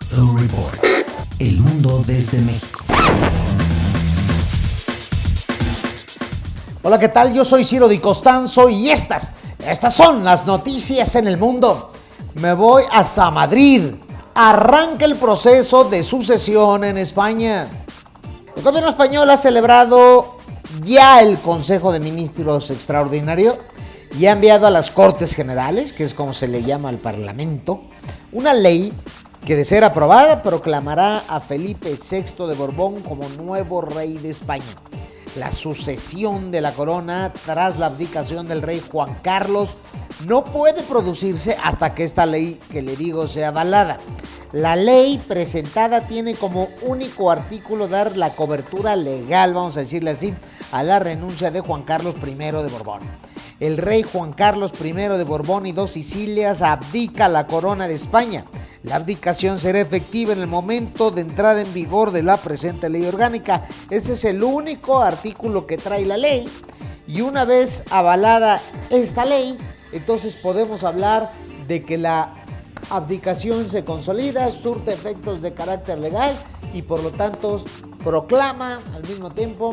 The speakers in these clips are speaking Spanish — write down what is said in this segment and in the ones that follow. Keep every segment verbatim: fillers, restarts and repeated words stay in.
O Report. El mundo desde México. Hola, ¿qué tal? Yo soy Ciro Di Costanzo y estas, estas son las noticias en el mundo. Me voy hasta Madrid. Arranca el proceso de sucesión en España. El gobierno español ha celebrado ya el Consejo de Ministros Extraordinario y ha enviado a las Cortes Generales, que es como se le llama al Parlamento, una ley que, de ser aprobada, proclamará a Felipe sexto de Borbón como nuevo rey de España. La sucesión de la corona tras la abdicación del rey Juan Carlos no puede producirse hasta que esta ley que le digo sea avalada. La ley presentada tiene como único artículo dar la cobertura legal, vamos a decirle así, a la renuncia de Juan Carlos primero de Borbón. El rey Juan Carlos primero de Borbón y dos Sicilias abdica la corona de España. La abdicación será efectiva en el momento de entrada en vigor de la presente ley orgánica. Ese es el único artículo que trae la ley. Y una vez avalada esta ley, entonces podemos hablar de que la abdicación se consolida, surte efectos de carácter legal y por lo tanto proclama al mismo tiempo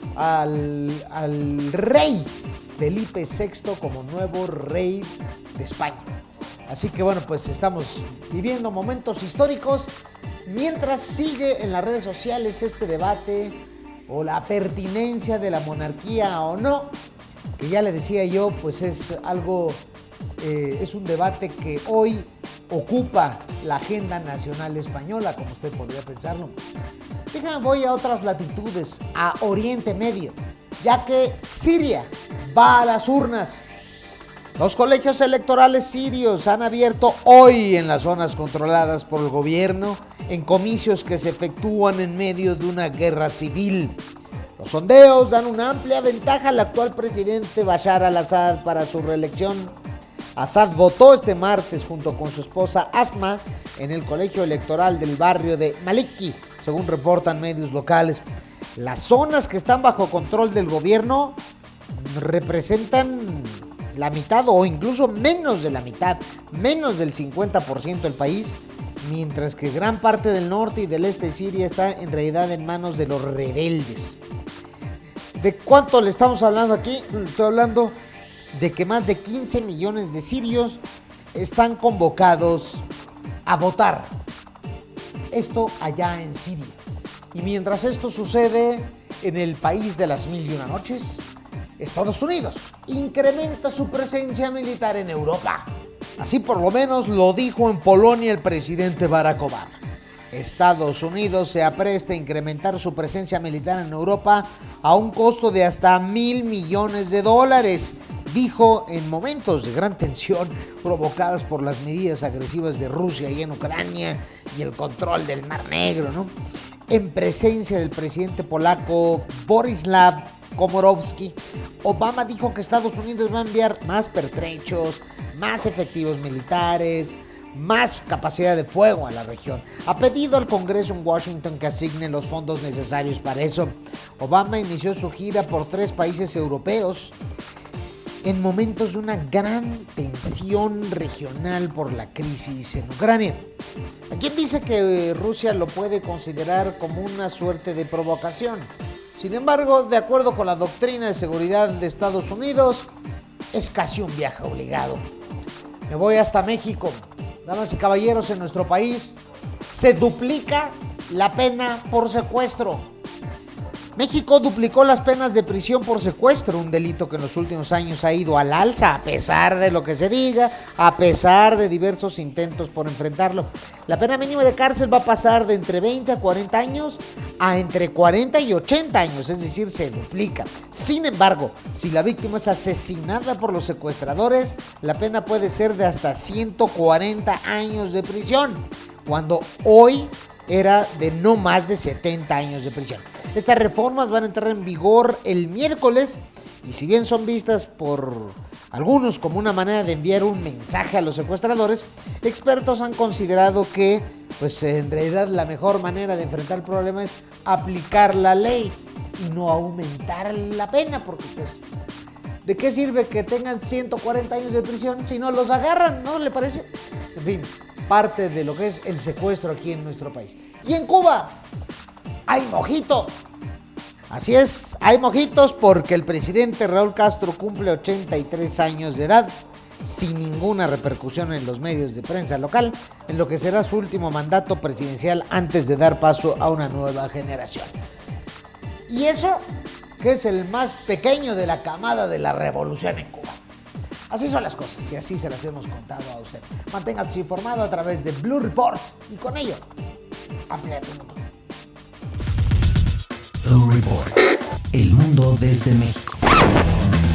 al, al rey Felipe sexto como nuevo rey de España. Así que bueno, pues estamos viviendo momentos históricos mientras sigue en las redes sociales este debate o la pertinencia de la monarquía o no, que ya le decía yo, pues es algo, eh, es un debate que hoy ocupa la agenda nacional española, como usted podría pensarlo. Déjame, voy a otras latitudes, a Oriente Medio, ya que Siria va a las urnas. Los colegios electorales sirios han abierto hoy en las zonas controladas por el gobierno en comicios que se efectúan en medio de una guerra civil. Los sondeos dan una amplia ventaja al actual presidente Bashar al-Assad para su reelección. Assad votó este martes junto con su esposa Asma en el colegio electoral del barrio de Maliki, según reportan medios locales. Las zonas que están bajo control del gobierno representan la mitad o incluso menos de la mitad, menos del cincuenta por ciento del país, mientras que gran parte del norte y del este de Siria está en realidad en manos de los rebeldes. ¿De cuánto le estamos hablando aquí? Estoy hablando de que más de quince millones de sirios están convocados a votar. Esto allá en Siria. Y mientras esto sucede en el país de las mil y una noches, Estados Unidos incrementa su presencia militar en Europa. Así por lo menos lo dijo en Polonia el presidente Barack Obama. Estados Unidos se apresta a incrementar su presencia militar en Europa a un costo de hasta mil millones de dólares, dijo en momentos de gran tensión provocadas por las medidas agresivas de Rusia y en Ucrania y el control del Mar Negro, ¿no? En presencia del presidente polaco Borisław Komorowski, Obama dijo que Estados Unidos va a enviar más pertrechos, más efectivos militares, más capacidad de fuego a la región. Ha pedido al Congreso en Washington que asigne los fondos necesarios para eso. Obama inició su gira por tres países europeos en momentos de una gran tensión regional por la crisis en Ucrania. Hay quien dice que Rusia lo puede considerar como una suerte de provocación. Sin embargo, de acuerdo con la doctrina de seguridad de Estados Unidos, es casi un viaje obligado. Me voy hasta México. Damas y caballeros, en nuestro país se duplica la pena por secuestro. México duplicó las penas de prisión por secuestro, un delito que en los últimos años ha ido al alza, a pesar de lo que se diga, a pesar de diversos intentos por enfrentarlo. La pena mínima de cárcel va a pasar de entre veinte a cuarenta años a entre cuarenta y ochenta años, es decir, se duplica. Sin embargo, si la víctima es asesinada por los secuestradores, la pena puede ser de hasta ciento cuarenta años de prisión, cuando hoy era de no más de setenta años de prisión. Estas reformas van a entrar en vigor el miércoles y si bien son vistas por algunos como una manera de enviar un mensaje a los secuestradores, expertos han considerado que pues en realidad la mejor manera de enfrentar el problema es aplicar la ley y no aumentar la pena, porque pues ¿de qué sirve que tengan ciento cuarenta años de prisión si no los agarran? ¿No le parece? En fin, parte de lo que es el secuestro aquí en nuestro país. Y en Cuba hay mojito. Así es, hay mojitos porque el presidente Raúl Castro cumple ochenta y tres años de edad, sin ninguna repercusión en los medios de prensa local, en lo que será su último mandato presidencial antes de dar paso a una nueva generación. Y eso, que es el más pequeño de la camada de la revolución en Cuba. Así son las cosas y así se las hemos contado a usted. Manténgase informado a través de Blue Report y con ello, amplía tu mundo. Blue Report. El mundo desde México.